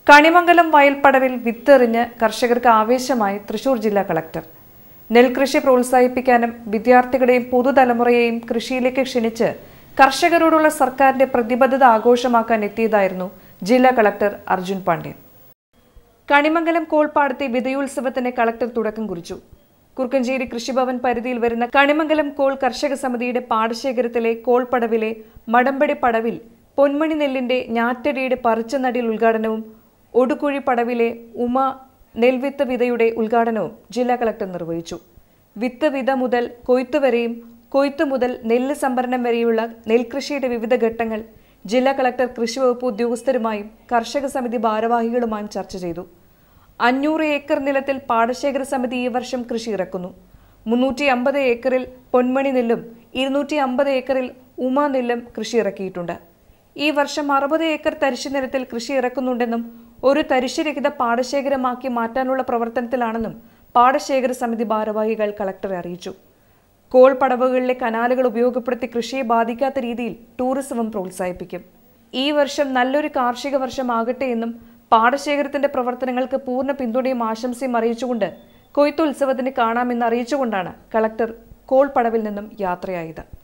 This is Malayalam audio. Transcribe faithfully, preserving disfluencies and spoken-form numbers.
കണിമംഗലം വയൽപ്പടവിൽ വിത്തെറിഞ്ഞ് കർഷകർക്ക് ആവേശമായി തൃശൂർ ജില്ലാ കളക്ടർ. നെൽകൃഷി പ്രോത്സാഹിപ്പിക്കാനും വിദ്യാർത്ഥികളെയും പുതുതലമുറയെയും കൃഷിയിലേക്ക് ക്ഷണിച്ച് കർഷകരോടുള്ള സർക്കാരിന്റെ പ്രതിബദ്ധത ആഘോഷമാക്കാൻ എത്തിയതായിരുന്നു ജില്ലാ കളക്ടർ അർജുൻ പാണ്ഡ്യൻ. കണിമംഗലം കോൾപ്പാടത്തെ വിതയുത്സവത്തിന് കളക്ടർ തുടക്കം കുറിച്ചു. കുറുക്കഞ്ചേരി കൃഷിഭവൻ പരിധിയിൽ വരുന്ന കണിമംഗലം കോൾ കർഷക സമിതിയുടെ പാടശേഖരത്തിലെ കോൾപ്പടവിലെ മടമ്പടി പടവിൽ പൊന്മണി നെല്ലിന്റെ ഞാറ്റടിയുടെ പറിച്ചനടിയിൽ ഉദ്ഘാടനവും ഒടുക്കുഴി പടവിലെ ഉമ നെൽവിത്ത് വിതയുടെ ഉദ്ഘാടനവും ജില്ലാ കളക്ടർ നിർവഹിച്ചു. വിത്ത് വിത മുതൽ കൊയ്ത്ത് വരെയും കൊയ്ത്ത് മുതൽ നെല്ല് സംഭരണം വരെയുള്ള നെൽകൃഷിയുടെ വിവിധ ഘട്ടങ്ങൾ ജില്ലാ കളക്ടർ കൃഷിവകുപ്പ് ഉദ്യോഗസ്ഥരുമായും കർഷക സമിതി ഭാരവാഹികളുമായും ചർച്ച ചെയ്തു. അഞ്ഞൂറ് ഏക്കർ നിലത്തിൽ പാടശേഖര സമിതി ഈ വർഷം കൃഷി ഇറക്കുന്നു. മുന്നൂറ്റി അമ്പത് ഏക്കറിൽ പൊന്മണി നെല്ലും ഇരുന്നൂറ്റി അമ്പത് ഏക്കറിൽ ഉമ നെല്ലും കൃഷി ഇറക്കിയിട്ടുണ്ട്. ഈ വർഷം അറുപത് ഏക്കർ തരിശു നിലത്തിൽ കൃഷി ഇറക്കുന്നുണ്ടെന്നും ഒരു തരിശുരഹിത പാടശേഖരമാക്കി മാറ്റാനുള്ള പ്രവർത്തനത്തിലാണെന്നും പാടശേഖര സമിതി ഭാരവാഹികൾ കളക്ടറെ അറിയിച്ചു. കോൾ പടവുകളിലെ കനാലുകൾ ഉപയോഗപ്പെടുത്തി കൃഷിയെ ബാധിക്കാത്ത രീതിയിൽ ടൂറിസവും പ്രോത്സാഹിപ്പിക്കും. ഈ വർഷം നല്ലൊരു കാർഷിക വർഷമാകട്ടെ എന്നും പാടശേഖരത്തിന്റെ പ്രവർത്തനങ്ങൾക്ക് പൂർണ്ണ പിന്തുണയും ആശംസയും അറിയിച്ചുകൊണ്ട് കൊയ്ത്തുത്സവത്തിന് കാണാമെന്ന് അറിയിച്ചുകൊണ്ടാണ് കളക്ടർ കോൾ പടവിൽ നിന്നും യാത്രയായത്.